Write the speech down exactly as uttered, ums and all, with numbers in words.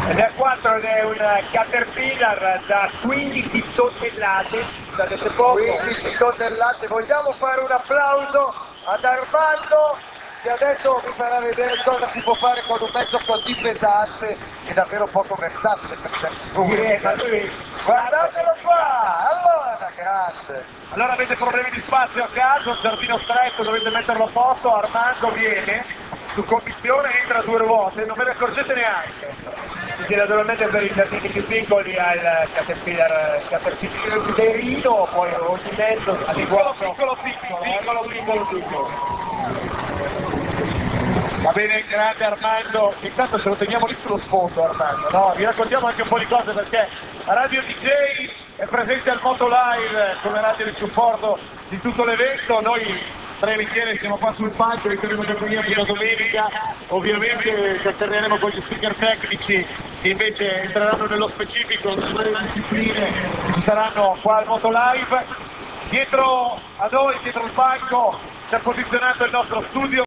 Ed è a quattro ed è un Caterpillar da quindici tonnellate, sapete poco? quindici tonnellate, vogliamo fare un applauso ad Armando che adesso vi farà vedere cosa si può fare con un mezzo così pesante e davvero poco versatile per certi punti. Eh, ma lui... Guardatelo qua, allora grande. Allora avete problemi di spazio a casa, un giardino stretto, dovete metterlo a posto, Armando viene, su commissione entra a due ruote, non ve ne accorgete neanche. Quindi naturalmente per i giardini più piccoli ha il Caterpillar, Caterpillarino, poi ogni mezzo piccolo, piccolo, piccolo, piccolo, piccolo, piccolo. Va bene, grande Armando, intanto ce lo teniamo lì sullo sfondo Armando, no? Vi raccontiamo anche un po' di cose perché Radio D J è presente al Moto Live come radio di supporto di tutto l'evento, noi tre insieme siamo qua sul palco, vi terremo compagnia fino a domenica, ovviamente ci alterneremo con gli speaker tecnici che invece entreranno nello specifico delle varie discipline che ci saranno qua al Moto Live. Dietro a noi, dietro il palco, si è posizionato il nostro studio.